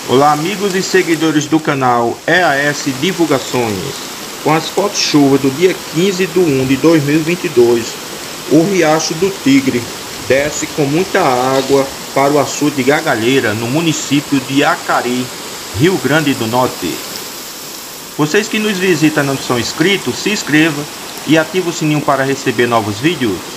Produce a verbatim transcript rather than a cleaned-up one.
Olá amigos e seguidores do canal E A S Divulgações. Com as fotos chuva do dia quinze de um de dois mil e vinte e dois, o Riacho do Tigre desce com muita água para o açude de Gagalheira, no município de Acari, Rio Grande do Norte. Vocês que nos visitam e não são inscritos, se inscreva e ative o sininho para receber novos vídeos.